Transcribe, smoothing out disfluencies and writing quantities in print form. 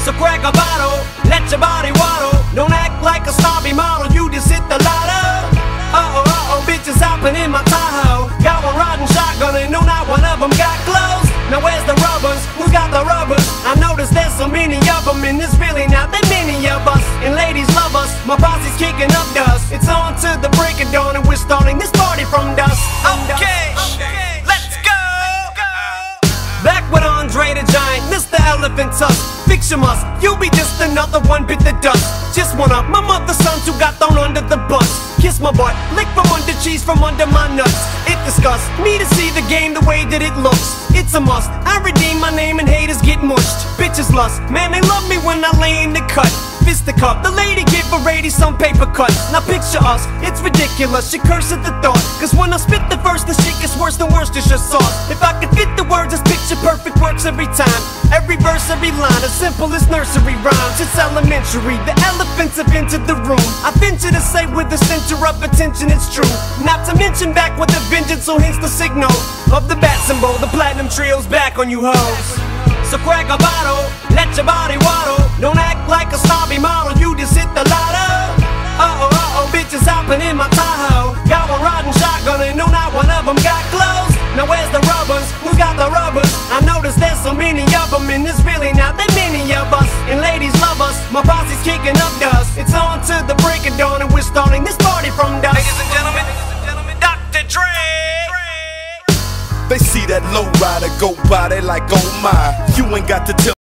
So crack a bottle, let your body waddle. Don't act like a snobby model, you just hit the lotto. Uh-oh, bitches hopping in my Tahoe. Got one riding shotgun and no, not one of them got clothes. Now where's the rubbers? Who got the rubbers? I noticed there's so many of them, and there's really not that many of us. And ladies love us, my posse's kicking up dust. It's on to the break of dawn, and we're starting this party from dusk. Okay, let's go. Back with Andre the Giant, Mr. Elephant Tusk. Fix your must, you'll be just another one bit the dust. Just one of my mother's sons who got thrown under the bus. Kiss my butt, lick from under cheese from under my nuts. It disgusts me to see the game the way that it looks. It's a must, I redeem my name and haters get mushed. Bitches lust, man they love me when I lay in the cut. Fisticuff, the lady give a lady some paper cuts. Now picture us, it's ridiculous, she curse at the thought. Cause when I spit the verse, the shit gets worse than worse, it's just sauce. If I could fit the words, this picture perfect works every time. Every verse, every line, as simple as nursery rhymes. It's elementary, the elephants have entered the room. I venture to say with the center of attention it's true. Not to mention back with a vengeance, so hence the signal of the bat symbol. The platinum trio's back on you hoes. So crack a bottle, let your body waddle. Don't act like a snobby model, you just hit the lotto. Uh-oh, bitches hopping in my Tahoe. Got one riding shotgun and no, not one of them got clothes. Now where's the rubbers? Who got the rubbers? I noticed there's so many of them, and there's really not that many of us. And ladies love us, my posse's kicking up dust. It's on to the break of dawn, and we're starting this party from dusk. Ladies and gentlemen, Dr. Dre. They see that low rider go by, they like, oh my. You ain't got to tell